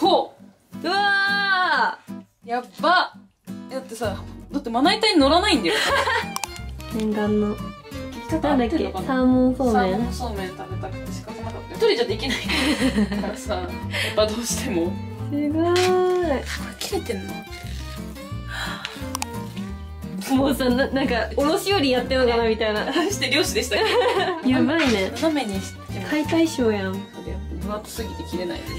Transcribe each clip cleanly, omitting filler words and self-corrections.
ほうわう、やっば。だってさ、だってまな板に乗らないんだよ。 ー念願のなんだっけ、ササーモンそうめん。 ーモンそうめん食べたくて仕方なかったよ。一人じゃできないからさ、やっぱどうしても。 すごーい。 切れてんの？ もうさ、なんか卸売りやってるのかなみたいな。 して漁師でしたっけ？ やばいね。 斜めにしても解体ショーやん。 分厚すぎて切れないです。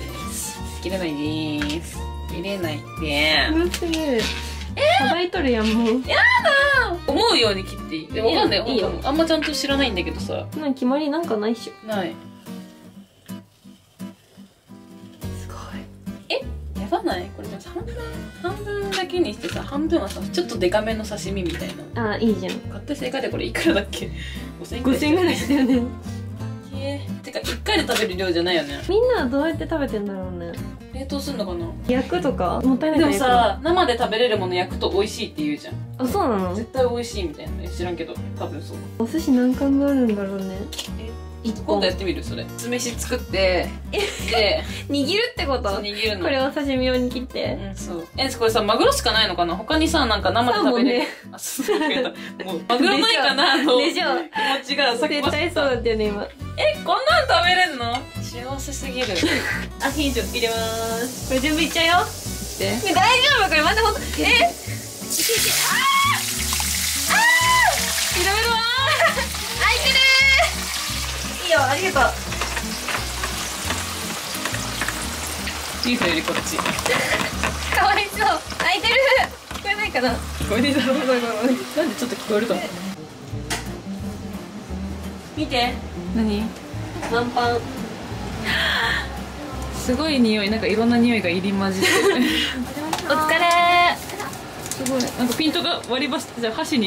切れないです。切れないですごすぎる。さばいとるやん、もう。 思うように切っていい？でもわかんない。 いいよ。 あんまちゃんと知らないんだけどさ。 なん決まりなんかないっしょ。 ない。 すごい。 やばない？これじゃ半分だけにしてさ、半分はさ、ちょっとデカめの刺身みたいな。 あ、いいじゃん。 買って正解でこれいくらだっけ？5000円 5000円ぐらいしたよね。 てか1回で食べる量じゃないよね。 みんなはどうやって食べてんだろうね。 冷凍すんのかな？ 焼くとかもったいないでからもさ、生で食べれるもの焼くと美味しいって言うじゃん。 あ、そうなの？ 絶対美味しいみたいな。知らんけど多分そう。 お寿司何貫があるんだろうね。 今度やってみるそれ。酢飯作ってで握るってこと？ 握るの。 これを刺身用に切って。 うん、そう。これさ、マグロしかないのかな？他にさ、なんか生で食べれる。あ、そうだけど。もう、マグロないかなのでしょ。 気持ちがさっき絶対そうだったよね、今。 こんなん食べれんの？幸せすぎる。 アヒージョ入れまーす。これ全部いっちゃうよ。 で、 大丈夫？これ待って、ほんと。いけいけ。あーいろいろ開いてるー。いいよ、ありがとう。 ビーフよりこっち。 かわいそう。開いてる。聞こえないかな？ 聞こえねえだろ。ごめん。なんでちょっと聞こえると思う。 見て。 何？ ワンパン。 すごい匂い、なんかいろんな匂いが入り混じってる。 お疲れー。 すごい。なんかピントが割り箸、じゃあ箸に。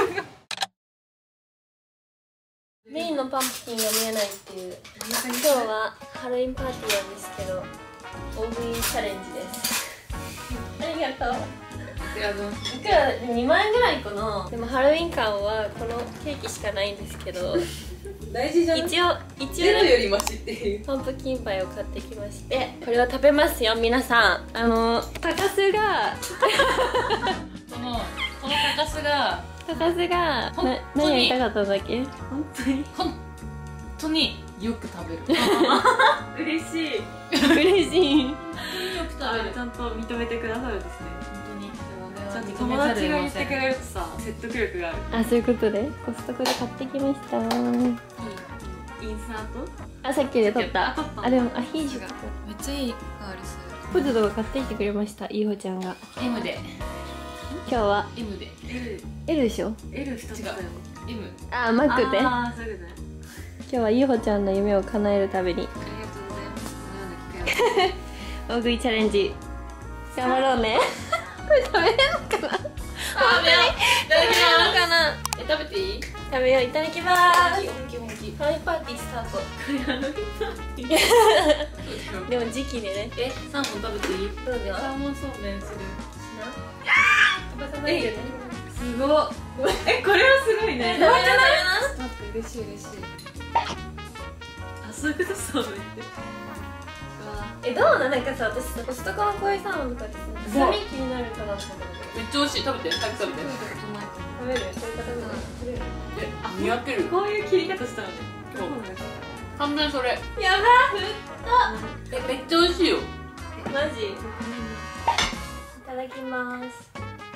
メインのパンプキンが見えないっていう。今日はハロウィンパーティーなんですけど、大食いチャレンジです。ありがとう。いくら2万円ぐらいかな。でもハロウィン感はこのケーキしかないんですけど、 大事じゃん。 一応ゼロよりマシっていう。 パンプキンパイを買ってきまして、これを食べますよ皆さん。高須がこの高須が何やりたかったんだっけ？ 本当によく食べる。 嬉しい。嬉しい。 よく食べる。 ちゃんと認めてくださるんですね。 本当に。 ちゃんと友達が言ってくれるとさ、説得力がある。 あ、そういうことでコストコで買ってきました。 インサート？ あ、さっきで撮ったあ撮った。 あ、でもアヒージョめっちゃいい香りすポテトが買ってきてくれました。いいほちゃんが。 る。M で。 今日は M で。 L でしょ。 L 2つだよ。 M。 あ、マックで。 ああ、そういうことね。 今日はいいほちゃんの夢を叶えるためにありがとうございます。このような機会を。 大食いチャレンジ頑張ろうね。これ食べれるのかな。 食べよう。いただきのかな。 ます。食べていい？ 食べよう。いただきまーす。 本気。 ハロウィンパーティースタート。でも時期でね。 サーモン食べていい？ どうぞ。 サーモンそうめんする。 すごっ。これはすごいね。 待って嬉しい。 あ、そういうことそうめんって。 どうなんかさ、私さコストコのこういうサーモンとかってさ、臭み気になるかなって思う。 めっちゃ美味しい。食べて。早く食べて。 食べる？そういう方じゃない。食べる？ あ、見分ける。 こういう切り方したのね。 完全それ。 やばめっちゃ美味しいよ。 マジ？いただきます。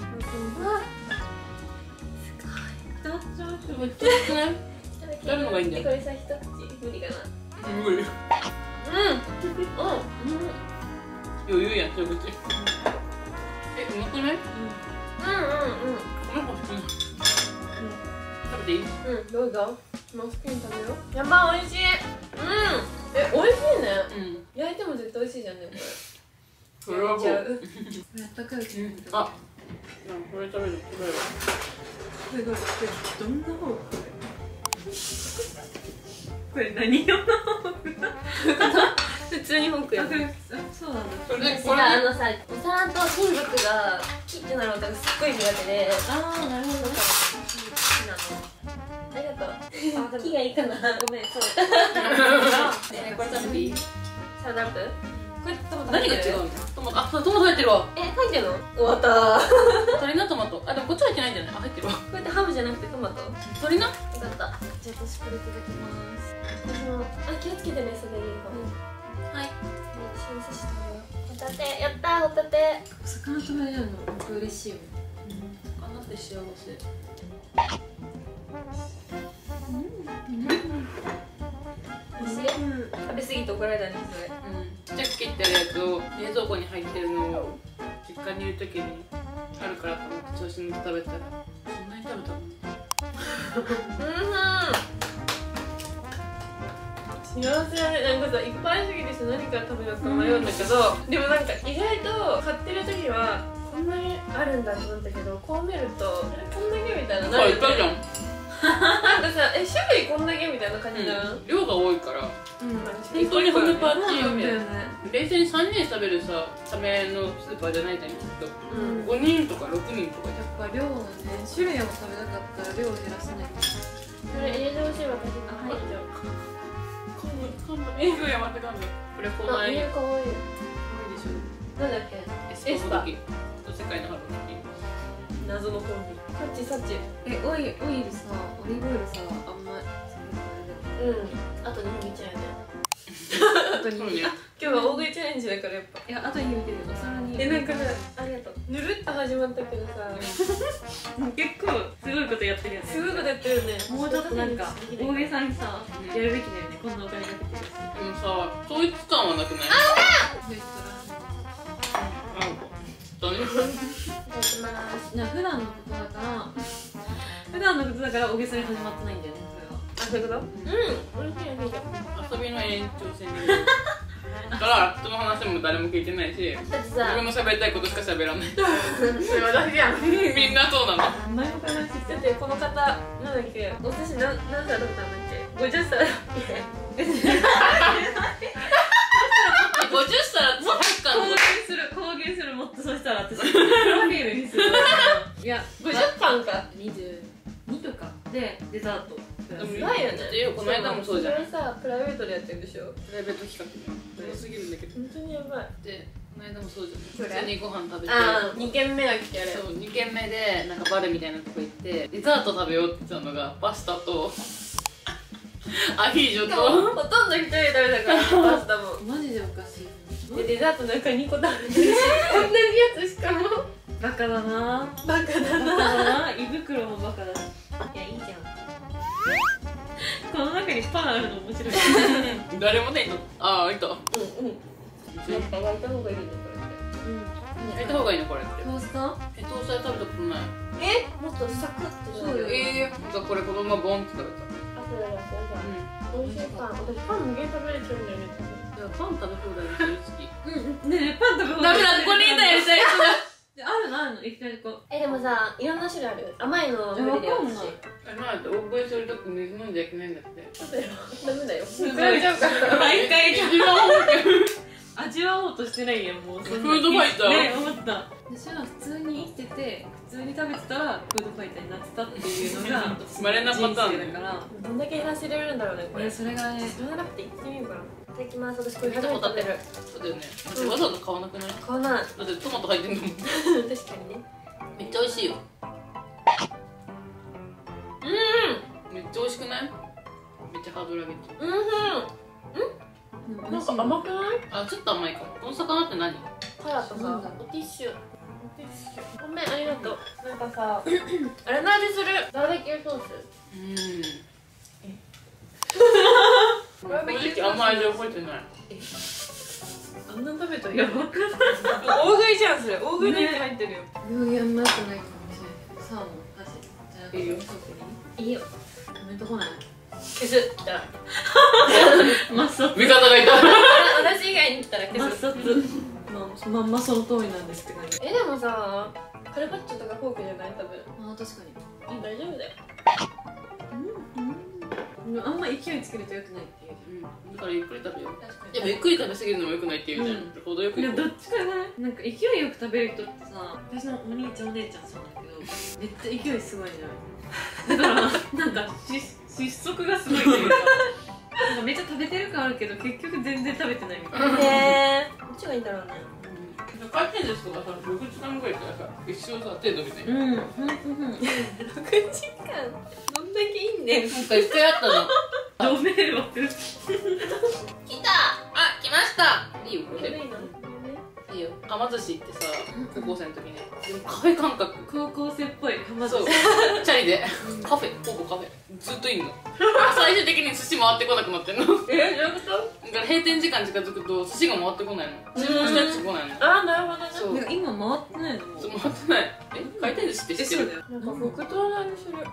めっちゃ美味しくない？やるのがいいんだよ。 これさ、一口無理かな。 無理。余裕やん、一口。うまくない？この子好き。食べていい？ どうぞ。もう好きに食べよう。やばい、美味しい。美味しいね。焼いても絶対美味しいじゃんね、これ。 それはもう。 やったかいうちに。 あ、これ食べる。 すごい。どんな方？これ何用のフォーク？ 普通にフォークや。 そうなんだ。 それでさ、お皿と金属がキッてなる音がすっごい苦手で。 ああ、なるほど。 好きなの。ありがとう。木がいいかな。ごめん、そう。 これ食べていい？ サラダップ？ これトマト何が違うの？トマト、あ、そうトマト入ってるわ。 入ってるの？終わったー。 鶏のトマト。あ、でもこっち入ってないんじゃない？あ、入ってるわ。 こうやってハムじゃなくてトマト。よか鶏な？ った。じゃあ私これいただきます。私も気をつけてね、それいいか。はい。新鮮してもらう。ホタテ、やったー、ホタテ。 魚食べれるの僕嬉しいよ。 魚って幸せ。 美味しい？食べ過ぎて怒られたね、それ。 ちっちゃく切ってるやつを冷蔵庫に入ってるのを実家にいるときにあるからと思って調子乗って食べたらそんなに食べたの？ 幸せだね。なんかさ、いっぱいすぎてさ、何から食べようか迷うんだけど、でもなんか意外と買ってる時はこんなにあるんだと思ったけど、こう見るとこんだけみたいな。 そういっぱいじゃん。 なんかさ、種類こんだけみたいな感じだな。 量が多いから本当にホムパーティーよね。 なんだよね。 冷静に3人食べるさためのスーパーじゃないじゃんきっと。5人とか6人とかじゃん。 やっぱ量のね、種類を食べたかったら量を減らさないと。 それ入れてほしいわ、私。はい、じゃ噛んだ。映画やまた噛んだ。これこのあ。 間かわいい。 いいでしょ。 なんだっけ？ エスパー。世界のハロウィン。 謎のコンビ。サッチサッチ。 オイルさ、オリーブオイルさ、あんまうん。あと2ちゃんやね。 あとに今日は大食いチャレンジだからやっぱ。 いや、あとに見てるお皿に。 なんかさ、ありがとう。ぬるっと始まったけどさ、 結構すごいことやってるやつ。 すごいことやってるよね。 もうちょっとなんか大げさにさ、やるべきだよね。こんなお金かけてるし。 でもさ、統一感はなくない？ レスだね。 いただきます。 普段のことだから普段のことだから大げさに始まってないんだよね、それは。 あ、そういうこと？うん、美味しい美味しい。 遊びの延長線に。だから人の話も誰も聞いてないし、 だってさ、 自分の喋りたいことしか喋らない。 それ私やん。 みんなそうなの。 前もから知ってだってこの方、なんだっけ、お寿司何歳だったんだっけ？ 50歳だっけ？ 50皿って100貫公言するもっとそしたら私プロフィールにする。いや、 50貫か。 22とかでデザートプラス。 うまいよね。 この間もそうじゃん。 それさ、プライベートでやってるでしょ。 プライベート企画多すぎるんだけど。 本当にやばい。 で、この間もそうじゃん。 それ普通にご飯食べて。 ああ、2軒目だっけあれ。 そう、2軒目でなんかバルみたいなとこ行ってデザート食べようって言ってたのがパスタとアヒージョと。 ほとんど一人で食べたから、パスタも。 マジでおかしい。 で、デザートなんか2個食べてるし、同じやつしかも。 バカだな。 バカだな。 胃袋もバカだし。 いや、いいじゃん。 この中にパンあるの面白い。 誰もね、ああ、いた。 うんうん。やっぱ沸いた方がいいね、これって。 焼いた方がいいのこれって。 トースト？ トースター食べたことない。 もっとサクッてそうよ。 なんかこれこのままボンって食べた。 あ、そうだよ、そうだ。美味しいパン。私パン無限食べれちゃうんだよね。 パン食べ放題の好き。 ねえ、パン食べ放題。 ダメだ、ここにいたよ、最初だ。 あるの一回こう。 でもさ、いろんな種類ある。甘いの無理だよ、私。 まあ、大声するとき水飲んじゃいけないんだって。 そうだよ。ダメだよ。 すごい。 毎回一番多い。 味わおうとしてないやん、もう。 フードファイター。 ね、思った。私は普通に生きてて、普通に食べてたらフードファイターになってたっていうのが稀なパターン人生だから。 どんだけ減らせれるんだろうね、これ。 それがね、 知らなくて行ってみようかな。いただきます。私これ初めて食べる。 そうだよね。わざわざ買わなくない？ 買わない。 だってトマト入ってんのもん。 確かにね。 めっちゃ美味しいよ。めっちゃ美味しくない？めっちゃハードル上げて。 なんか甘くない？ あ、ちょっと甘いかも。この魚って何？ カラとさ、おティッシュ。ごめん、ありがとう。なんかさ、あれの味する。バーベキューソース。バーベキューソース。 あんま味覚えてない。 あんな食べたらやばくない？大食いじゃん、それ。大食いの肉入ってるよ。 料理あんま良くないかもしれない。サーモン、箸。じゃあ、 いいよ。 いいよ。 コメント来ない。 消す。来たら。 抹殺。 味方がいた。 私以外に来たら消す。 抹殺。まんまその通りなんですって感じ。 でもさ、カルパッチョとかフォークじゃない？多分。 あ、確かに。 大丈夫だよ。 あんま勢いつけると良くないっていう。 だからゆっくり食べよう。 確かいや、ゆっくり食べ過ぎるのも良くないって言うじゃん。程よくいや、 いこう。 どっちかじゃない？なんか勢いよく食べる人ってさ、私のお兄ちゃんお姉ちゃんそうだけど、めっちゃ勢いすごいじゃない。だからなんか失速がすごいっていうか、なんかめっちゃ食べてる感あるけど結局全然食べてないみたいな。 に。中いんだろうね。 回転寿司とかさ、6時間ぐらいからさ、一生さ、手伸びて。 うん、 6時間どんだけいいんねん。 なんか一回あったの。 ドメールは来た。あ、来ました。いいよ、これで。いいよ。はま寿司行ってさ、高校生の時に。でもカフェ感覚。 高校生っぽいはま寿そう。 司。 チャリで。カフェ、ほぼカフェ。ずっといんの。最終的に寿司回ってこなくなってんの。 どういうこと？ だから閉店時間近づくと寿司が回ってこないの。注文したやつ来ないの。 ああ、なるほどね。 そう。 なんか今回ってないのもう。 そう回ってない。回転寿司って知ってる？ そうだよ。 なんか黒糖の味する。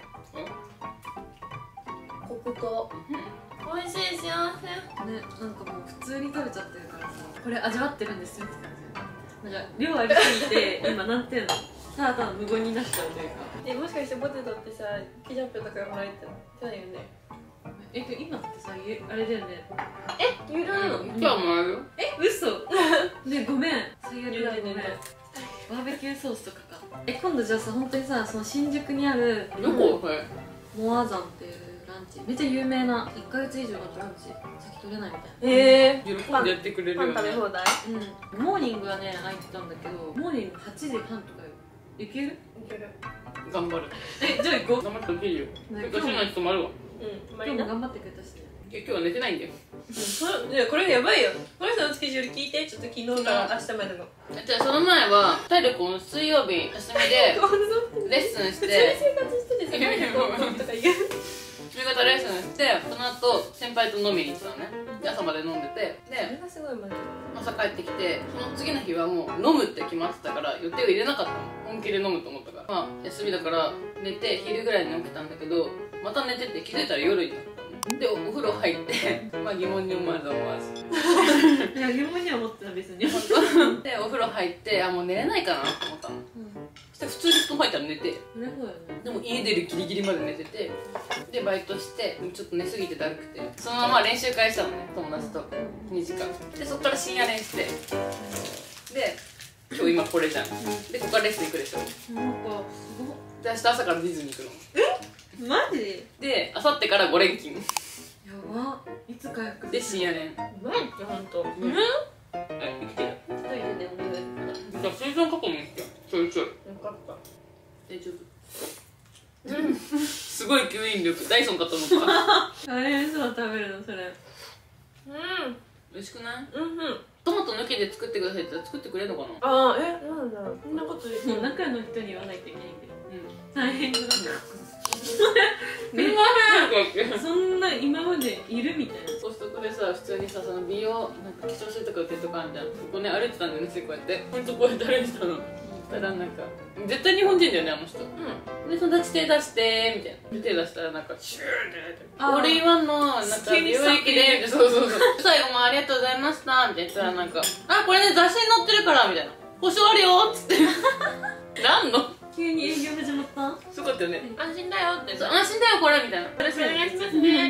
黒糖。美味しい、幸せ。 ね、なんかもう普通に食べちゃってるからさ、これ味わってるんですよって感じ。なんか量ありすぎて今なんていうの、ただただ無言になっちゃうというか。 もしかしてポテトってさ、ケチャップとかもらえてるの？そうだよね。 今ってさ、あれだよね。 有料なの？ 今日はもらうよ。 嘘。ね、ごめん。最悪だ、ごめん。バーベキューソースとかか。今度じゃあさ、本当にさ、その新宿にあるどここれ？ モアザンっていうランチ、めっちゃ有名な1ヶ月以上だとランチ先取れないみたいな。 喜んでやってくれるよね。 パン食べ放題？ うん。モーニングはね、空いてたんだけど、モーニング8時半とかよ。いける？ いける。 頑張る。 じゃあ行こう。 頑張って起きるよ。 ね私の人もあるわ。 うん、 今日も頑張ってくれたしね。 今日は寝てないんだよ。 これやばいよ。この人のスケジュール聞いて、ちょっと昨日から明日までの。 じゃあその前は体力を水曜日休みでレッスンし普通にて、 生活してて、すごいね、こうとか言う。 夕方レッスンして、その後先輩と飲みに行ったのね。で朝まで飲んでて、 それでがすごいまず。 朝帰ってきて、その次の日はもう飲むって決まってたから予定を入れなかったの。本気で飲むと思ったから、まあ休みだから寝て昼ぐらいに起きたんだけど、また寝てて気づいたら夜になったのね。でお風呂入ってまあ疑問に思わず思わずいや、疑問には思ってた、別に。 でお風呂入って、あもう寝れないかなと思ったの。そして普通に布団入ったら寝て、 それそうよね。 でも家出るギリギリまで寝てて、でバイトしてちょっと寝すぎてだるくて、そのまま練習会したのね、友達と2時間で、そっから深夜練して、で今日今これじゃん。でここからレッスン行くでしょ。 なんか、 で明日朝からディズニー行くのマジで、明後日から5連勤やば。いつ回復で深夜練。 うまいって、ほんと。 生きてる。 一人で眠る。 じゃあ水分確認してちょいちょいよかった。 大丈夫。すごい吸引力。ダイソン買ったのか。 あれ、嘘は食べるの、それ。 美味しくない？ うん。 トマト抜けて作ってくださいって言ったら作ってくれるのかな？ ああ、なんだろう。こんなこと言ってもう中の人に言わないといけないけど。大変だな。そんな今までいるみたいな。 コストコでさ、普通にさ、その美容なんか化粧水とか売ってるとこあるじゃん。ここね歩いてたんだよね、こうやってほんとこうやって歩いてたの。そしたらなんか絶対日本人だよね、あの人。で友達手出してみたいな。手出したらなんかシューってオールインワンのなんか美容液でみたいな。そう最後もありがとうございましたみたいな言ったらなんかあこれね雑誌に載ってるからみたいな、保証あるよっつってなんの急に営業始まった。 すごかったよね。 安心だよって。 安心だよこれみたいな。 よろしくお願いしますね。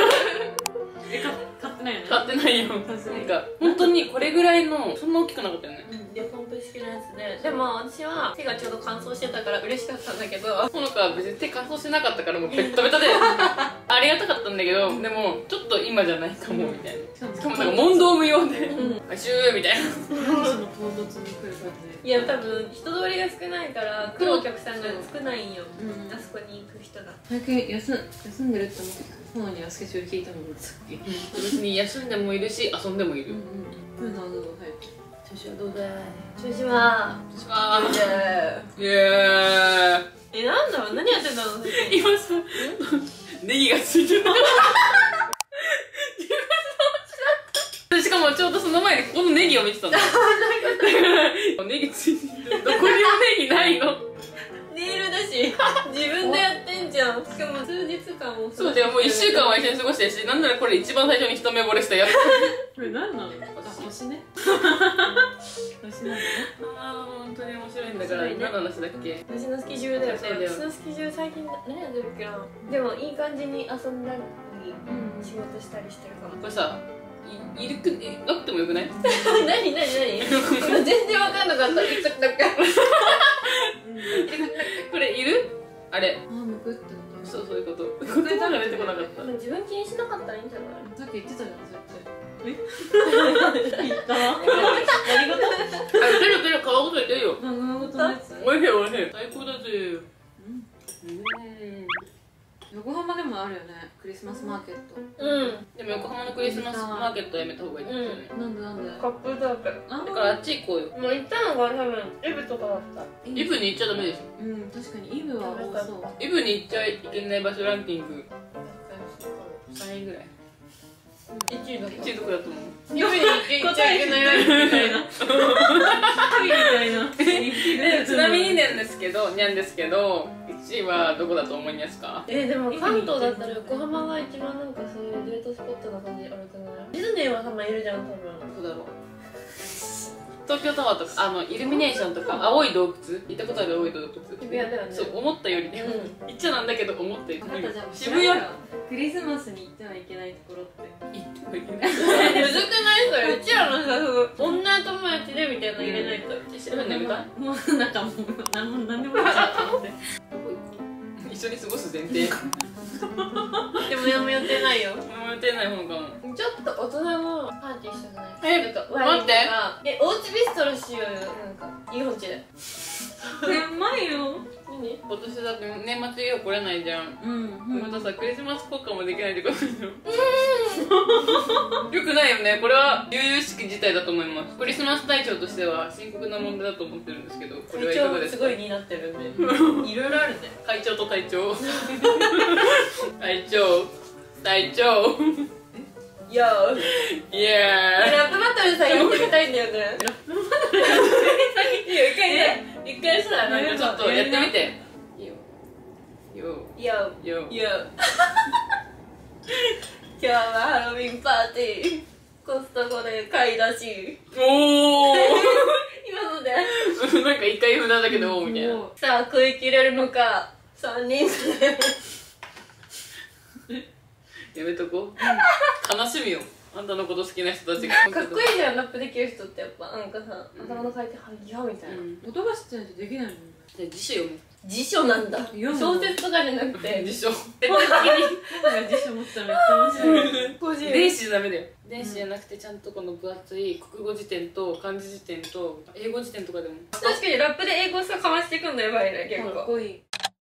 買ってないよね。 買ってないよ。なんか本当にこれぐらいのそんな大きくなかったよね。 で、ポンプ式のやつで。でも私は手がちょうど乾燥してたから嬉しかったんだけど、 ほのかは別に手乾燥してなかったからもうベッタベタでありがたかったんだけど、でもちょっと今じゃないかもみたいな。しかもなんか問答無用でシューみたいな。 その唐突に来る感じ。 いや多分人通りが少ないから来るお客さんが少ないんよ。あそこに行く人が。 最近休んでるって思ってた。ソノにはスケジュール聞いたもんさっき。 別に休んでもいるし遊んでもいる。 プーさんはどうぞ。はい。 調子はどうだい？ 調子はイエーイ。 なんだろう、何やってたの今さネギがついてる。しかもちょうどその前にここのネギを見てたの。ネギついてる。どこにもネギないの。 ネイルだし自分でやってんじゃん。しかも数日間もそうだよ、もう1週間は一緒に過ごしてるし、なんならこれ一番最初に一目惚れしたやつ。 これ何なの？星ね。星なんだね。 ああ本当に面白いんだから。何の話だっけ？ 私のスケジュールだよね。 そうだよ。 私のスケジュール最近何やってるっけな。でもいい感じに遊んだり仕事したりしてるかも。 これさ、いるくなくてもよくない？ 何今全然わかんなかった。いくだけこれいる？あれ。 むくってこと？ そういうこと。言葉が出てこなかった。 自分気にしなかったらいいんじゃない？ さっき言ってたじゃん、そうやって。言った。 おいしいおいしい、最高だぜ。 横浜でもあるよね、クリスマスマーケット。 でも横浜のクリスマスマーケットはやめた方がいいですよね。 なんでなんで。 カップルだらけ。 だからあっち行こうよ。 もう行ったのが多分イブとかだった。 イブに行っちゃダメでしょ。 確かにイブは多そう。 イブに行っちゃいけない場所ランキング3位ぐらい。1位どこだと思う？ イブに行っちゃいけないランキングみたいな。 旅みたいな。 ちなみになんですけど、1位はどこだと思いますか？ でも関東だったら横浜が一番なんかそういうデートスポットな感じあるくない？ディズニーはたまいるじゃん、多分。 どこだろう。東京タワーとかイルミネーションとか青い洞窟行ったことある？青い洞窟渋谷だよね。 そう思ったよりね、行っちゃなんだけど思ったより渋谷クリスマスに行ってはいけないところって行ってはいけない。 むずくないそれ？うちらのさ、女友達でみたいなの入れないと。 調べてみたい？ もうなんかもう何でもいいじゃんと思って。 一緒に過ごす前提。 でも何も予定ないよ。 何も予定ない方かも。 ちょっと大人のパーティーしたくない？ 待って。 おうちビストロしようよ。なんかいい本地で。 狭いよ。 何？ 今年だって年末家来れないじゃん。またさクリスマス効果もできないってことでしょ。よくないよね。これは悠々しき事態だと思います。クリスマス隊長としては深刻な問題だと思ってるんですけど、これはいかがですか？ すごいになってるんで。いろいろあるね。 会長と隊長。隊長。 いやー。 イエーイ。 ラップバトルさやってみたいんだよね。ラップバトルやってみたい。いいよ、一回さ、 なんかちょっとやってみて。いいよ。 いやいや。 今日はハロウィンパーティー。コストコで買い出し。 おお。 今ので。 なんか一回無駄だけどみたいな。 さあ食い切れるのか。3人で。 やめとこう。悲しみよ。あんたのこと好きな人たちが。 かっこいいじゃん、ラップできる人ってやっぱなんかさ、頭の回転早っみたいな。 言葉知ってないとできないもんね。 じゃあ辞書読む。 辞書なんだ。小説とかじゃなくて辞書。 僕が辞書持ったらめっちゃ面白い。 電子じゃダメだよ。電子じゃなくてちゃんとこの分厚い国語辞典と漢字辞典と英語辞典とかでも。 確かにラップで英語さかましていくんだやばいね、結構。 かっこいい。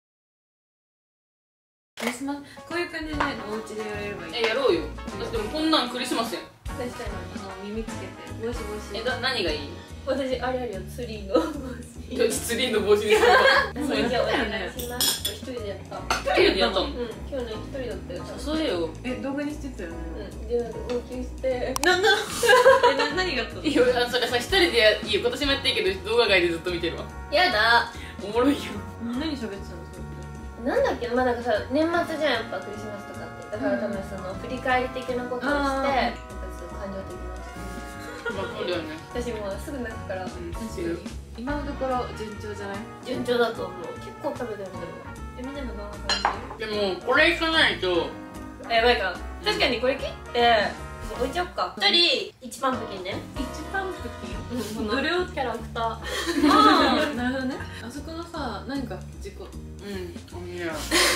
クリスマスこういう感じでお家でやれればいい。 やろうよ。だってもうこんなんクリスマスやん。 確かに。 耳つけて帽子。 何がいい？ 私あれあるよ、ツリーの帽子。 ツリーの帽子にする。 そうやお願いします。一人でやった。 一人でやったの？ 今日ね一人だったよ。 そうだよ。 動画にしてたよね。 でなんか号泣して。 何があったの？ いいよ、それさ一人でいいよ。今年もやっていいけど動画外でずっと見てるわ。 やだ。 おもろいよ。 何喋ってたの？ なんだっけ、まあなんかさ年末じゃんやっぱクリスマスとかって。だから多分その振り返り的なことをして、なんかちょっと感情的な。 まあそうだよね。 私もうすぐ泣くから。 今のところ順調じゃない？ 順調だと思う。結構食べてるけど。みんなもどんな感じ？ でもこれいかないとやばいか。確かにこれ切って置いちゃおっか。一人1パンプキンね。 1パンプキン？ どれをキャラクター。 ああ、なるほどね。あそこのさ、何か事故。 いや。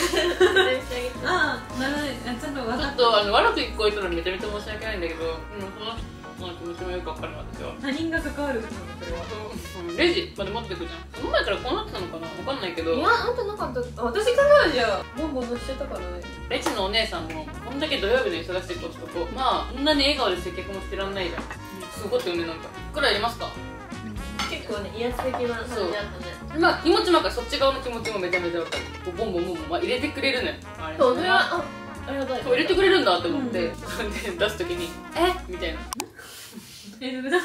ああ、なるほどね。ちゃんと分かった。 ちょっと悪く聞こえたらめちゃめちゃ申し訳ないんだけど、その人の気持ちもよくわかる私は。 他人が関わることなのこれは。 レジまで持ってくじゃん。その前からこうなってたのかな、わかんないけど。 いや、あんたなかった。私からじゃボンボン乗しちゃったからね。 レジのお姉さんもこんだけ土曜日の忙しいコストコ、まあこんなに笑顔で接客もしてらんないじゃん。すごいってよね。なんかいくらやりますか？ 結構ね、威圧的な感じだったね。 まあ気持ちもそっち側の気持ちもめちゃめちゃわかる。ボンボンボンボン、まあ、入れてくれるのよ。 そう、それはありがたい。 入れてくれるんだって思って、で出すときにみたいな。 生クリーム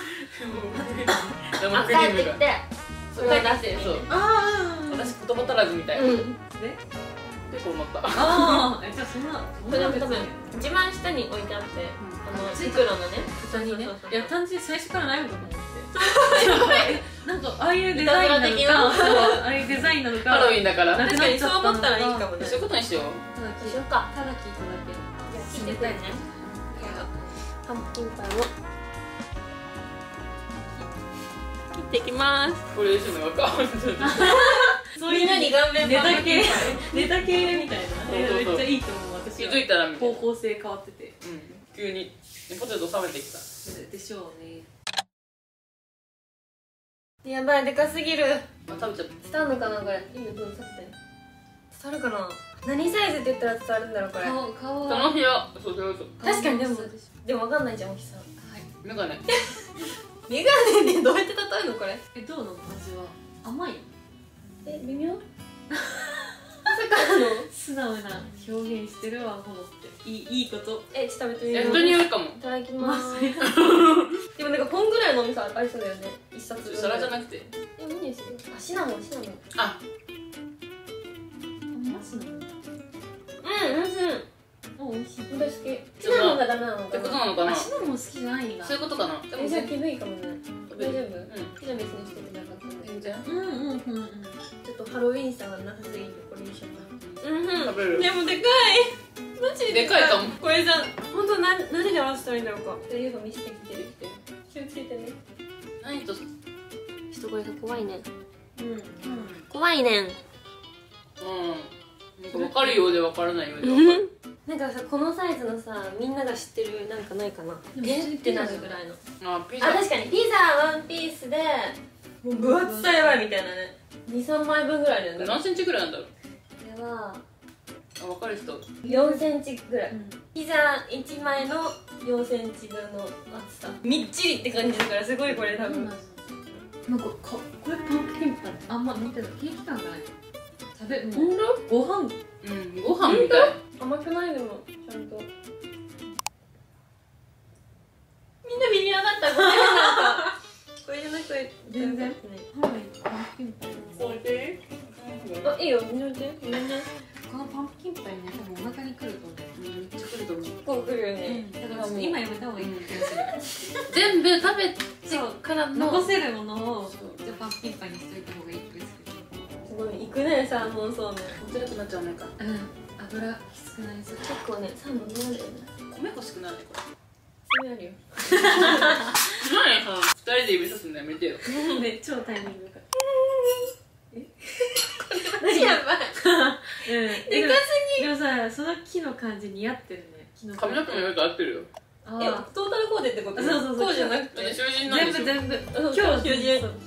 がそれを出して、そう、私言葉足らずみたいな。でこう思った。 ああ、じゃあそんなこれ多分一番下に置いてあって、袋のね、 蓋にね。いや、単純に最初からないのかと思って。なんかああいうデザインなのか、ああいうデザインなのか、 ハロウィンだから確かにそう思ったらいいかもね。 そういうことにしよう。 しようか。 ただ聞いただけ。 聞いてくれね。パンプキンパンを切っていきます。 これ一緒のわかんない。 そういうのに顔面ネタ系みたいな。めっちゃいいと思う。私気づいたらみたいな。 方向性変わってて、 急にポテト冷めてきたでしょうね。 やばい、でかすぎる。 あ、食べちゃった。 伝わるのかなこれ。いいよ、どうぞ。伝わるかな。何サイズって言ったら伝わるんだろうこれ。 顔その部屋、そうそうそう。 確かに。でもわかんないじゃん、大きさ。 メガネ。 メガネでどうやって例えるのこれ。 どうの味は甘い？ 微妙。まさかの素直な表現してるわ、ほのっていいこと。 ちょっと食べてみよう。 人によるかも。 いただきます。でもなんか本ぐらいのお店ありそうだよね。一冊。 皿じゃなくて。 何ですよ。あ、シナモン。 あ、 シナモン。 美味しい。本当好き。シナモンがダメなのってかな。 ことなのかな。 シナモン好きじゃないんだ。 そういうことかな。 じゃあ気分いいかもね。大丈夫？ うん。 じゃあ別にしてくれなかったね。 全然。 ちょっとハロウィンさがなさすぎるこれにしようかな。 食べる。 でもでかい。マジでかいかも。 これさ、本当何で合わせたらいいんだろうか。UFO見せてきてる。気をつけてね。 何と。 ちょっとこれが怖いね。 怖いねん。 なんか分かるようで分からないようで分かる。 なんかさ、このサイズのさ、みんなが知ってるなんかないかな。ってなるぐらいの。 ピザ。 あ、確かにピザワンピースでもう分厚さやばいみたいなね。2、3枚分ぐらいなんだ。 何センチぐらいなんだろう。 これは分かる人。 4センチぐらい。ピザ1枚の4センチ分の厚さ。みっちりって感じだからすごいこれ多分。 なんかこれパンプキンパンあんま見てない。ケーキ感がない。食べもうほんと？ ご飯。 ご飯みたい。 甘くないでもちゃんと。みんな身に上がったごめんなんか。これじゃなくて全然。パンプキンパン。 そうで。 あ、いいよ、みんなで。ごめんね。 このパンプキンパンね、多分お腹にくると思う。 めっちゃくると思う。 結構くるよね。 だから今やめた方がいい気がする。 全部食べてからの残せるものをじゃあパンプキンパンにしといた方がいい気がする。 すごい、いくね、サーモンそうめん。 ほんとなくなっちゃわないか。 油きつくなりそう。 結構ね、サーモン飲んでるね。 米欲しくなるねこれ。 それあるよ。 何その2人で指さすのやめてよ。 ね、超タイミングが。 何やばい。 でかすぎ。でもさ、その木の感じ似合ってるね。 髪の毛もよく合ってるよ。 トータルコーデってこと？ そうこうじゃなくて囚人なんでしょ。 全部。 今日囚人。 本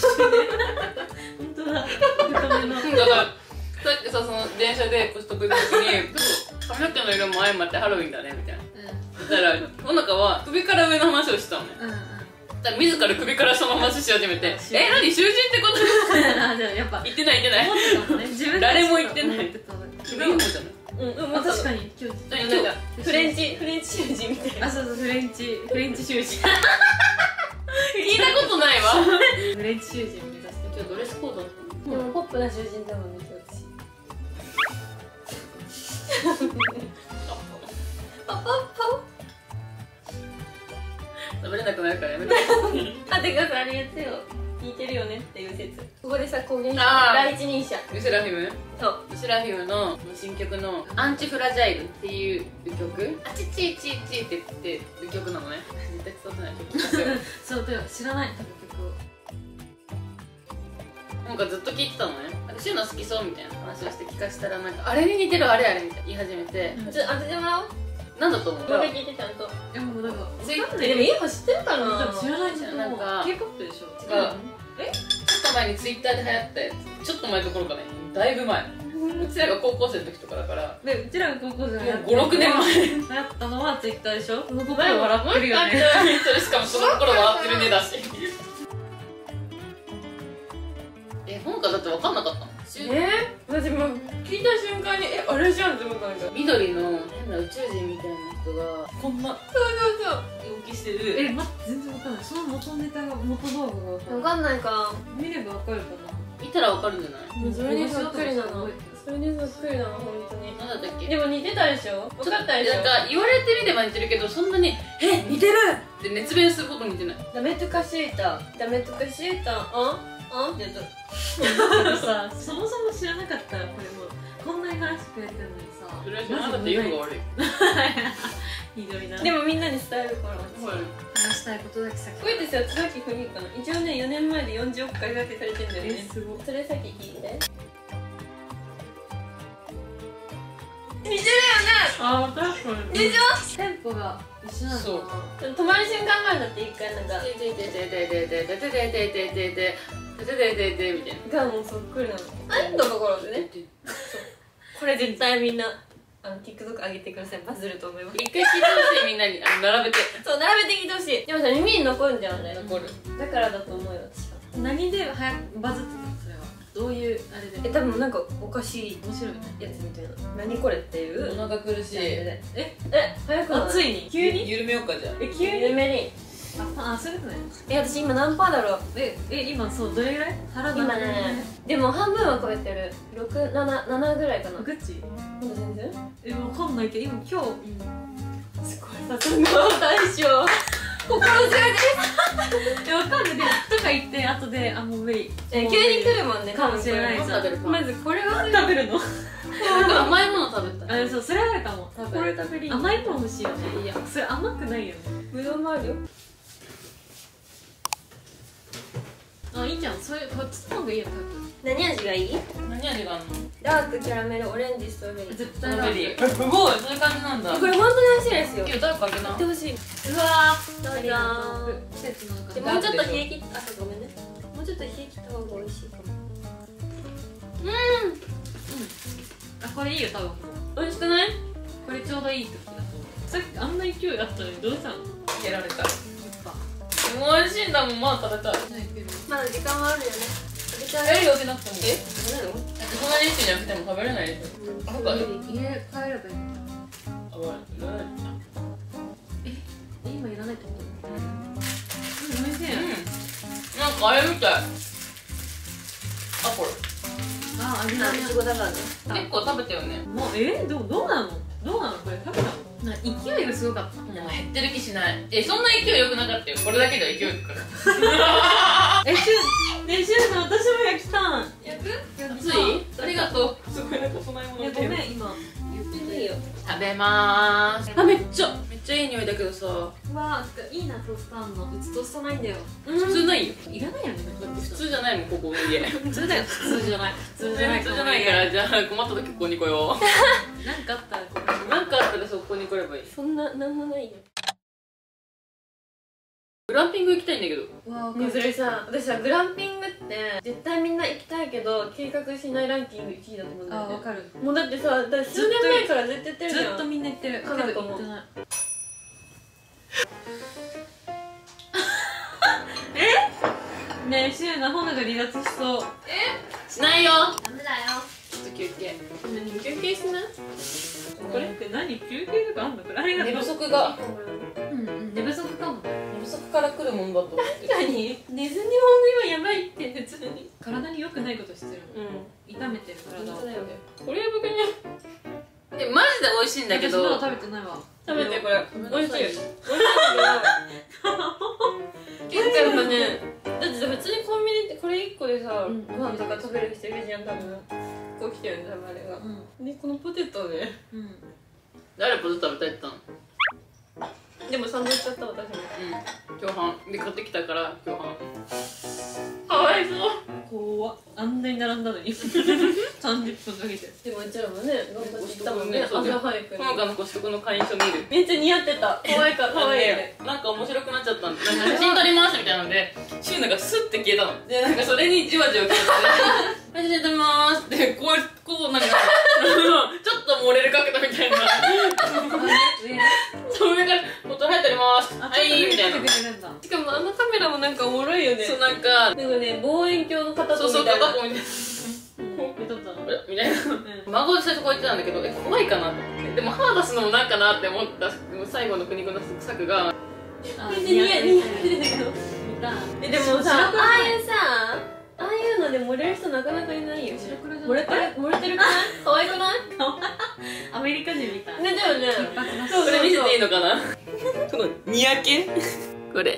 当だ。太めの。 だからさっきさ、その電車で腰得意の時に髪の毛の色も相まってハロウィンだねみたいな。そしたらほのかは首から上の話をしたのね。だから自ら首からその話し始めて、何囚人ってこと？ あ、じゃあやっぱ言ってない言ってない。誰も言ってない。首もじゃない。 確かに今日フレンチ囚人みたいな。 あ、そうフレンチ囚人。 聞いたことないわ。 フレンチ囚人目指して今日ドレスコード。 でもポップな囚人だもんね、私。パパパ食べれなくなるからやめて。 あ、てかさ、あれやってよ。似てるよねっていう説。ここでさ、公言した第一人者。 ユセラフィム。 そう。 ユセラフィムの新曲のアンチフラジャイルっていう曲。あちちちちって言ってる曲なのね。絶対伝わってない曲。 そうだよ、知らない多分曲を。 なんかずっと聴いてたのね。シューの好きそうみたいな話をして聞かしたら、なんかあれに似てるあれあれみたいな言い始めて、 当ててもらおう。 なんだと思う？ どれ聞いてちゃんと。 いやもうなんかツイッターでも今知ってるかな。 知らないじゃん。 なんか K-POP でしょ。 違う。ちょっと前にツイッターで流行ったやつ。ちょっと前どころかね、だいぶ前。うちらが高校生の時とかだから。 で、うちらが高校生もう5、6年前。 流行ったのはツイッターでしょ。その心笑ってるよね。 それしかもその心笑ってるねだし。ほのかだって分かんなかったの？ 私もう聞いた瞬間にあれじゃんって思ったんだけど、 緑の変な宇宙人みたいな人がこんな動きしてる。 待って、全然わかんない。その元ネタが元動画がわかんない。 分かんないか。 見ればわかるか見たら分かるんじゃない？ もうそれにそっくりなの。それにそっくりなの、本当に。 なんだったっけ？ でも似てたでしょ。分かったでしょ。 なんか言われてみれば似てるけど、そんなに似てるって熱弁するほど似てない。 ダメとかシータダメとかシータってやったらさ、そもそも知らなかったらこれもこんなに話してくれてるのにさ、 それは知らなかったよが悪い。 ひどいな。 でもみんなに伝えるから話したいことだけ先。 これですよ、津崎ふみかな。一応ね、4年前で40億回再生されてんだよね。 すごい。 それ先聞いて。似てるよね。 あ、確かに。 でしょ。 テンポが一緒なのかな。 止まる瞬間があるんだって一回なんかててててててててててててててみたいな。 がもうそっくりなの。あんのところでね。これ絶対みんなTikTok 上げてください。バズると思います。 一回聞いてほしい、みんなに並べて。 そう並べてきてほしい。でもさ耳に残るんじゃんね。 残る。 だからだと思うよ私は。 何で早くバズってたのそれは。どういうあれで。 多分なんかおかしい面白いね。 やつみたいな。何これっていうお腹苦しい。 早くない？ ついに急に緩めようかじゃあ。 急に有名に。 あ、そういうことね。 私今何パーだろう。 今そうどれぐらい？腹今ねでも半分は超えてる。7ぐらいかな。 グッチ？ まだ全然？ わかんないけど今すごいさすが大将。心強いです。 わかんないでとか言って後でもう無理。 急に来るもんね。 かもしれないじゃん。 まずこれは食べるの？ 甘いもの食べたい。 そうそれあるかも。 これ食べる。 甘いもの欲しいよね。いやそれ甘くないよね。 ぶどうもあるよ。 いいじゃん。それこっちの方がいいよ多分。 何味がいい？ 何味があんの？ ダークキャラメル、オレンジ、ストロベリー。 絶ストロ対ベリー。すごい、そういう感じなんだ。 これ本当に美味しいですよ。 今日誰かあげな。 買ってほしい。 うわーどうぞー。季節のでもうちょっと冷え切ったごめんね。もうちょっと冷え切った方が美味しいかも。 これいいよ多分。 美味しくない？ これちょうどいい時だと思う。さっきあんな勢いあったのにどうしたの？ やられた。 やっぱもう美味しいんだもん、まだ食べたい。 まだ時間はあるよね。 よけなくても。 何の？ そんなに一緒になくても食べれないでしょ。なんか家帰ればいいの？今いらないってこと？おいしい。 なんかあれみたい。アポロ。 味だね。 いちごだからね。 結構食べたよね。 もうどうなのこれ食べたの？勢いがすごかった。 なんか減ってる気しない。そんな勢い良くなかったよ。これだけでは勢いかかる。 シューの私も焼きたい。 熱い？ありがとう。すごいなんかお供え物ごめん今言っていいよ。 食べまーす。めっちゃいい匂いだけどさ。 うわいいなトースターあんの。うちトースターないんだよ。 普通ないよ。 いらないよね。 普通じゃないもん、ここの家。 普通だよ。普通じゃない。普通じゃないからじゃあ困った時ここに来よう。 なんかあったらここに。 なんかあったらそこに来ればいい。 そんななんもないよ。 グランピング行きたいんだけど。 ねそれさ、私さグランピングって絶対みんな行きたいけど計画しないランキング1位だと思うんだよね。 わかる。 もうだってさ、数年前から絶対言ってるじゃん。 ずっとみんな言ってる。 かなとも。 ねえシューなほのが離脱しそう。 しないよ。 ダメだよ。 ちょっと休憩。 休憩しない？ これって何？休憩とかあんの？これありがとう。 寝不足が。 寝不足かも。 寝不足から来るもんだと思って。 確かに寝ずに本やばいって普通に。 体に良くないことしてるもん。痛めてる体を。 本当だよね。 これは僕にマジで美味しいんだけど。 私まだ食べてないわ。 食べてこれ。美味しい。美味しいけど。結構やっぱね。だってさ普通にコンビニってこれ1個でさ、ご飯とか食べる人いるじゃん多分。こう来てるんだ多分あれが。でこのポテトね。 誰ポテト食べたいって言ったの？ でもサンドイッチだった私も。 共犯で買ってきたから共犯。かわいそう。 怖っ。あんなに並んだのに30分かけて。 でもうちらもね頑張って行ったもんね。朝早くに。 ほのかのコストコの会員証見る。 めっちゃ似合ってた。可愛いか可愛いね。 なんか面白くなっちゃったんで、写真撮りますみたいなので、シュウナがスッて消えたの。でなんかそれにじわじわ来てて、写真撮りますってこうなんかちょっと漏れる角度みたいな。そう上からフォト入っておりますはいみたいな。 しかもあのカメラもなんかおもろいよね。 そうなんかね望遠鏡の片そうそう方みたいな。 片方みたいなみたいな。孫最初こう言ってたんだけど怖いかなと思って。でも歯出すのもなんかなって思った最後の苦肉の策が似合ってるけど。でもさああいうので漏れる人なかなかいないよ。漏れてるくない？可愛くない？ アメリカ人みたい。 ねだよね。 これ見せていいのかな？このにやけこれ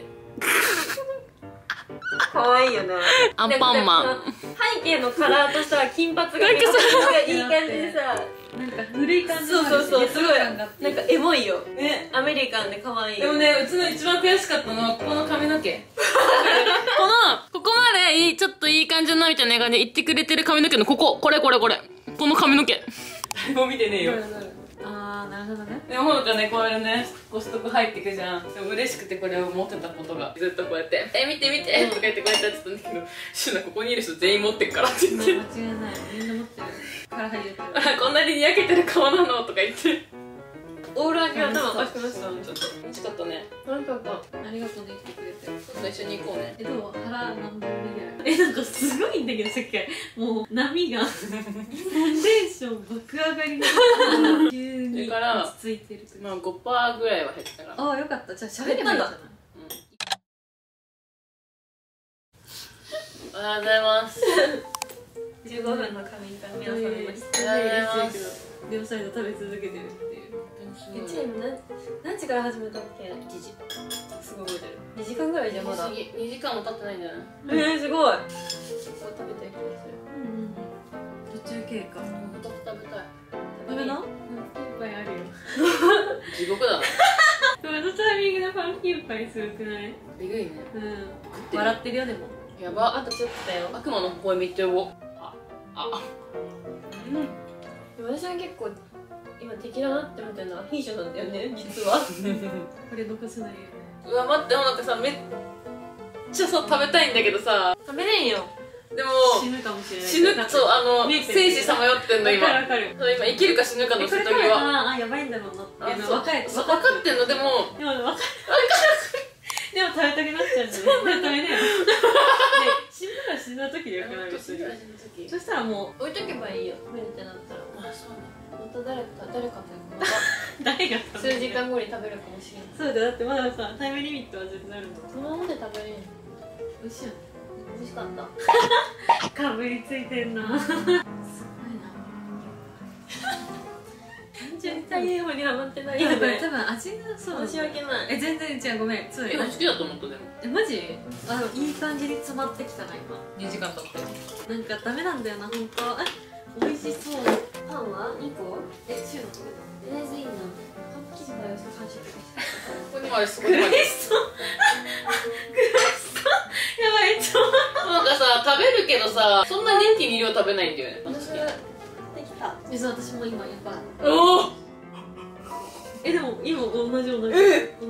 可愛いよね。 アンパンマン。 背景のカラーとさ金髪がいい感じでさ。 なんか古い感じ。 そうすごいなんかエモいよね。アメリカンで可愛い。 でもねうちの一番悔しかったのはこの髪の毛。ここまでちょっといい感じだなみたいな感じで言ってくれてる髪の毛のこれこの髪の毛。誰も見てねえよ。 ああなるほどね。 でもほのかねこれねコストコ入ってくじゃん。でも嬉しくてこれを持ってたことがずっとこうやって「見て見て」とか言ってこうやってやってたんだけど「シュナここにいる人全員持ってっから」って言って間違いないみんな持ってるから入れてる 「こんなににやけてる顔なの」とか言ってオール明け頭おかしくなってたの。ちょっと楽しかったね。 なんかありがとうね来てくれて。 今度一緒に行こうね。 どう腹何本目ぐらいなんかすごいんだけどさっきもう波がフォンデーション爆上がりの急に落ち着いてる。 まあ 5% ぐらいは減ったから。 ああよかった。じゃあ喋ればいいじゃない。 おはようございます。 15分の仮眠から目を覚めました。 おはようございます。 両サイド食べ続けてるっていう。 チーム何時から始めたっけ？ 1時。 すごい覚えてる。2時間ぐらいじゃまだ。 2時間も経ってないんじゃない？ すごい。結構食べたい気がする。 途中経過。 食べたい。 食べな？いっぱいあるよ。 地獄だな。 どのタイミングでパンキーパイするくない？ えぐいね。 笑ってるよでも。 やば。 あとちょっとだよ。 悪魔の微笑みって呼ぼう。 私は結構今敵だなって思ってるのは品種なんだよね実は。 これ残せないよ。 うわ待って、もうなんかさめっちゃさ食べたいんだけどさ食べれんよ。 でも死ぬかもしれない。 死ぬそう生死さまよってんの今。 わかる。 そう今生きるか死ぬかの瀬戸際。 あやばいんだろうなっていうの分かってんの。でも分かる。でも食べたくなっちゃうんだよね。食べねえよ。で死んだら死んだ時でよくないですよ。そしたらも置いとけばいいよ。無理ってなったら。 あそうね。 また誰かとま誰がた数時間後に食べるかもしれない。 そうだってまださタイムリミットは絶対あるの。 そのままで食べれる。 美味しいよね。 美味しかった。 かぶりついてんな。すごいな。 全然いい方にハマってないいやよね。 多分味がそう申し訳ない。 全然違うごめん。そう好きだと思ったでも。 マジ？いい感じに詰まってきたな今。 2時間経ってなんかダメなんだよな本当。美味しそう。 パンは2個？ シューの食べとりあえずいいな。パン生地だよ、3食でした。 ここにもあれすごい。 クラストやばいなんかさ食べるけどさそんなに一気に量食べないんだよね。 私ができた。 私も今やばい。 おお。 でも今同じ状態。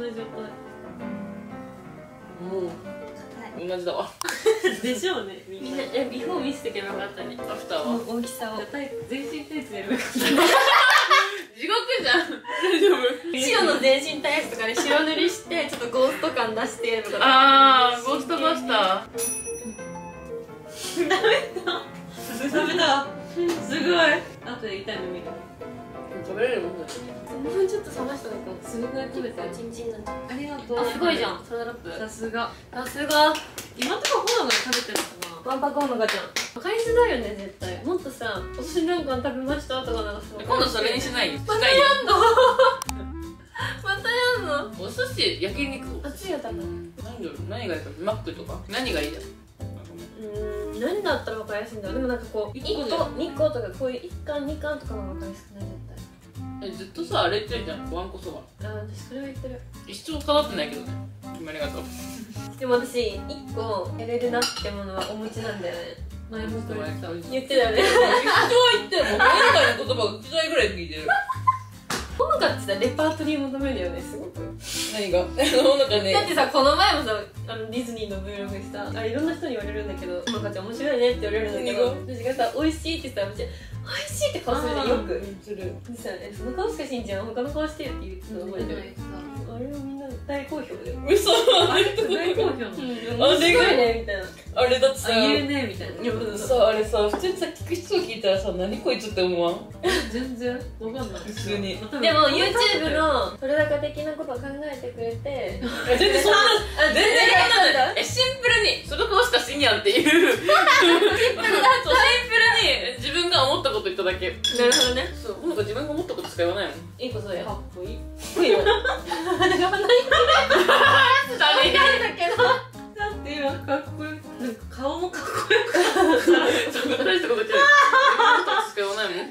もう同じだわ。 でしょうねみんな。 ビフォー見せてけばよかったね。 アフターは大きさを。 全身タイツやるべき。 地獄じゃん。大丈夫。 白の全身タイプとかで白塗りしてちょっとゴースト感出してとか。 ああゴーストバスター。 食べた。すごい。あとで痛いの見る。 食べれるもんだよ。 もうちょっと冷ましたのか。 すごい食べた。 チンチンになっちゃう。 ありがとう。 あ、すごいじゃん。サラダラップ。 さすが。 さすが。 今とかホラが食べてるのかワンパクホノカちゃん。買いづらいよね絶対。もっとさ、お寿司何貫食べましたとかなんかそう。 今度それにしないよ。 またやんの。またやんの。 お寿司焼肉。 熱いよ多分。 何がいいかマックとか何がいいだ。 何だったら分かりやすいんだろう。でもなんかこう1個2個とかこういう1貫2貫とかの分かりやすくない絶対。 ずっとさあれ言ってるじゃん。わんこそば。 あ、私それは言ってる。 一生かなってないけどね。ありがとう。 でも私1個やれるなってものはお餅なんだよね。 前もそれ言った。 言ってたよね。 一生言っても前回の言葉が聞きたいぐらい聞いてる。 ほのかってさレパートリー求めるよねすごく。 何が？なんかね。 だってさこの前もさディズニーの Vlog でさいろんな人に言われるんだけどほのかちゃん面白いねって言われるんだけど私がさ美味しいって言ったら私美味しいって顔するじゃんよく。 する。 でさその顔しかしんじゃん他の顔してよって言ってたの覚えてる。あれはみんな大好評で。 嘘。 あれ大好評なの。 面白いねみたいな。 あれだってさ。 言うねみたいな。 さあれさ普通にさ聞く人を聞いたらさ何こいつって思わん？ 全然わかんない。 普通に。 でも YouTube の取れ高的なことを考えてくれて全然そんな全然なんだ。 シンプルにその顔しかしんやんっていうシンプルに自分が思ったこと言っただけ。 なるほどね。 そうなんか自分が思ったことしか言わないもん。 いいことや。 かっこいい。 かっこいいよ。だから何言ってるんだけど。 だって今かっこいい。なんか顔もかっこよかった。 そう大したこと言ってない。自分のことしか言わないもん。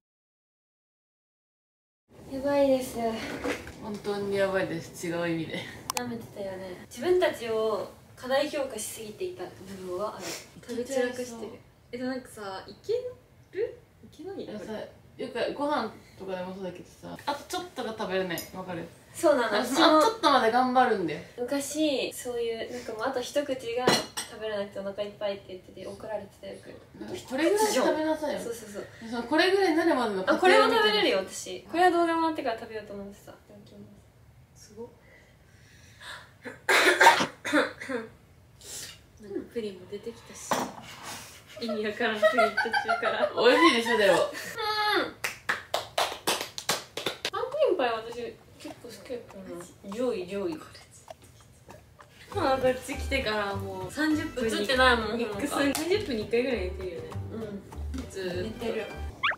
やばいです。 本当にやばいです。違う意味で。 舐めてたよね。自分たちを過大評価しすぎていた部分はある。食べ散らかしてる。 でもなんかさいける？いけない？ よくご飯とかでもそうだけどさ、あとちょっとが食べれない。わかる？ そうなの。 あとちょっとまで頑張るんだよ。 昔そういうなんかもうあと一口が食べれなくてお腹いっぱいって言ってて怒られてたよく。 これぐらい食べなさいよ。 そうそうそう。 これぐらいになるまでの過程をこれは食べれるよ私。これは動画回ってから食べようと思ってさ。 すごっ。なんかプリンも出てきたし、意味わからんプリン途中から。 美味しいでしょでも。 パンプリンパイ私結構好きやったな。上位。 まあこっち来てからもう30分に映ってないもん。 30分に1回ぐらい寝てるよね。ずーっと寝てる。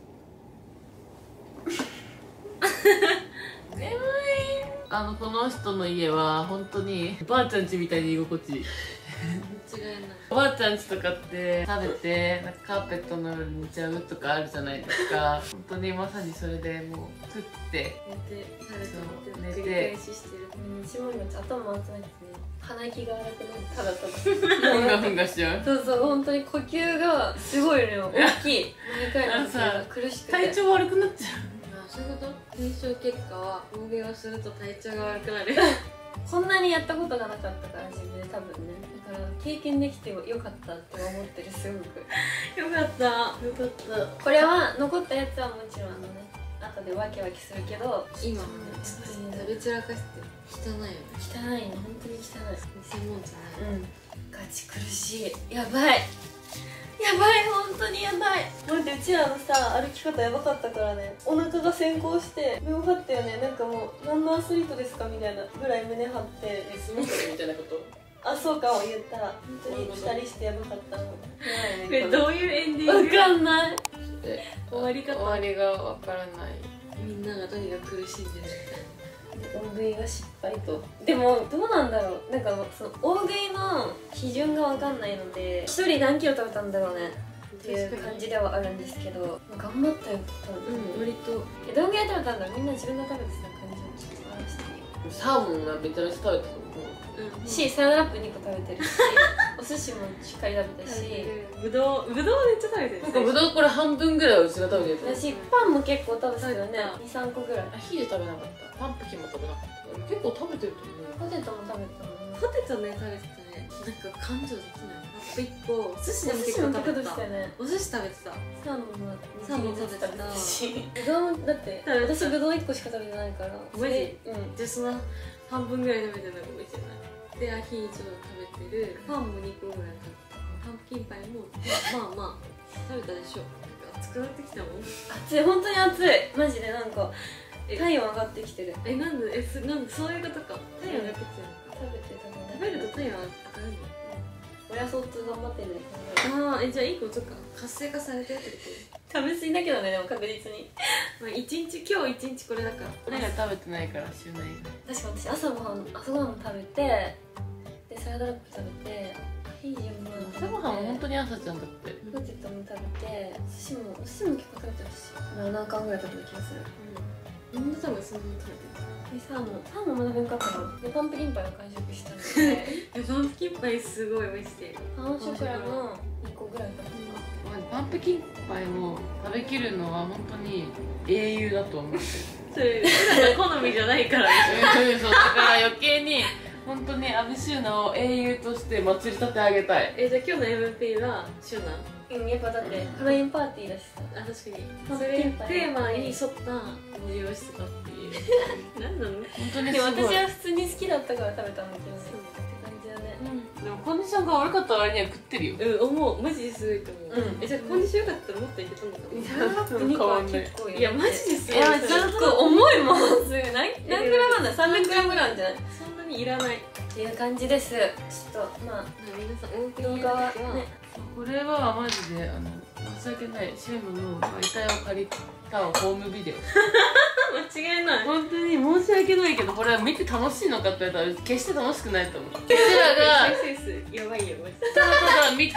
眠い。 この人の家は本当にばあちゃん家みたいに居心地いい。 間違いない。 おばあちゃん家とかって食べてなんかカーペットの上に寝ちゃうとかあるじゃないですか。本当にまさにそれでもう食って寝て食べて寝て繰り返ししてる。 私も今頭集めて鼻息が荒くなってただただふんがふんがしちゃう。 そうそう本当に呼吸がすごいのよ大きい毎回の呼吸が苦しくて体調悪くなっちゃそういうこと？検証結果は大食いをすると体調が悪くなる。 こんなにやったことがなかったから自分で多分ねだから経験できてよかったって思ってるすごくよかったよかった。 これは残ったやつはもちろん後でワキワキするけど今もねちょっと食べ散らかして汚いよね。 汚いね本当に汚い偽物じゃない。 ガチ苦しいやばい本当にやばい。待ってうちらのさ歩き方やばかったからねお腹が先行してやばかったよね。なんかもう何のアスリートですかみたいなぐらい胸張ってう。みたいなこと。 あそうかも言ったら本当に2人してやばかったの。 これどういうエンディング？ わかんない。 終わり方。 終わりがわからない。 みんながとにかく苦しんでるみたいな。 大食いが失敗と。でもどうなんだろう。なんかその大食いの基準がわかんないので1人何キロ食べたんだろうねっていう感じではあるんですけど頑張ったよ多分。 割とどんぐらい食べたんだろう。みんな自分が食べてた感じをちょっと表してみよサーモンはめちゃめちゃ食べたと思う。 しサラダラップ2個食べてるしお寿司もしっかり食べたしぶどうめっちゃ食べてる。 なんかぶどうこれ半分ぐらいうちが食べてる。 私パンも結構食べてたよね。23個ぐらい。 アヒージョ食べなかった。パンプキンも食べなかった。結構食べてると思う。 ポテトも食べたもんね。 ポテトね食べてたね。なんか感情できない。あと1個寿司でも結構食べてた。お寿司食べてた。 サーモンもサーモン食べてたしぶどうだって私ぶどう1個しか食べてないからマジ？ うん。 じゃあその半分ぐらい食べてるのかもしれない。でアヒージョ食べてる。パンも2個ぐらい食べた。パンプキンパイもまあ食べたでしょ。熱くなってきたもん。 熱い本当に熱いマジでなんか体温上がってきてる。 なんでそういうことか。体温上がってきてるのか。食べると体温上がるの。 俺は相当頑張ってるね。 ああじゃあ1個とか活性化されてるってこ食べ過ぎだけどねでも確実に。 と？まあ今日1日これだから。 俺ら食べてないから週内。 確か私朝ごはんも食べてでサラダラップ食べてアヒージョも朝ごはんも本当に朝ちゃんだって。 ポテトも食べて寿司も結構食べてたし7貫ぐらい食べた気がする。 みんな多分そんなに食べてる。 でサーモンまだ分かったのでパンプキンパイを完食したのでパンプキンパイすごい美味しい。 パンショシャラも1個ぐらい食べパンプキンパイを食べきるのは本当に英雄だと思ってる。 それ普段の好みじゃないからそうだから余計に本当にアブシューナを英雄として祭り立て上げたい。 じゃあ今日の MVP はシュナ。 やっぱだってハロウィンパーティーだしさ。 確かにそれテーマに沿った文字をしてたっていう何なの？ 本当にですもごい。 私は普通に好きだったから食べたんだけどねって感じだね。 でもコンディションが悪かった割には食ってるよ。 思うマジですごいと思う。じゃあコンディション良かったらもっといけたのかな。 2個は結構いやマジですごい。 いやちょっと重いもんすぐ何グラムなんだ300グラムぐらいあるんじゃない？ そんなにいらないっていう感じです。ちょっとまあ皆さん動画はねこれはマジで申し訳ない。シェムの遺体を借りたホームビデオ。 間違いない。 本当に申し訳ないけどこれは見て楽しいのかって言ったら決して楽しくないと思う。うちらが再生数やばいよマジで。 ただ見て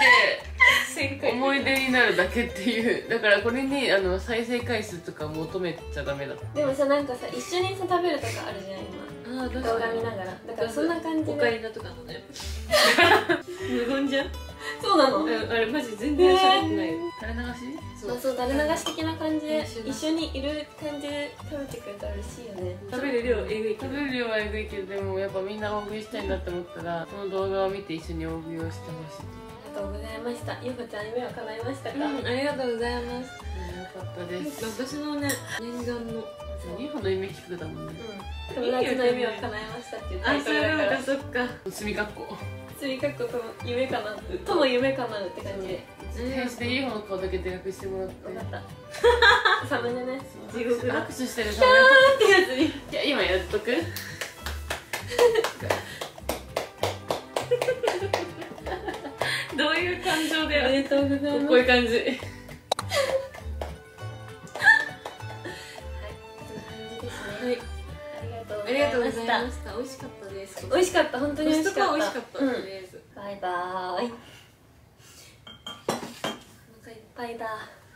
1000回思い出になるだけっていう。だからこれに再生回数とか求めちゃダメだ。 でもさなんかさ一緒にさ食べるとかあるじゃん今動画見ながら。だからそんな感じでオカリナとかのね無言じゃん。 そうなの？ あれマジ全然喋ってないよ。 垂れ流し？ そう垂れ流し的な感じで一緒にいる感じで食べてくれたら嬉しいよね。 食べる量えぐいけど。 食べる量はえぐいけど、でもやっぱみんな大食いしたいんだって思ったら、その動画を見て一緒に大食いをしてほしい。 ありがとうございました。ゆうこちゃん夢は叶いましたか？ ありがとうございます。 よかったです。 私のね念願の日本の夢聞くだもんね。 友達の夢を叶えましたっていうタイトルだから。 そっか。 墨かっこ。 次かっことも夢かなとも夢かなうって感じで。 編集でいい方の顔だけでかくしてもらって。 分かったサムネね。 地獄握手してるキャーってやつに。 いや今やっとくどういう感情でやる？ ありがとうございます。 こういう感じ。 はい、ありがとうございました。 美味しかったです。 美味しかった、本当に美味しかった。 美味しかった。とりあえず。 バイバーイ。お腹いっぱいだ。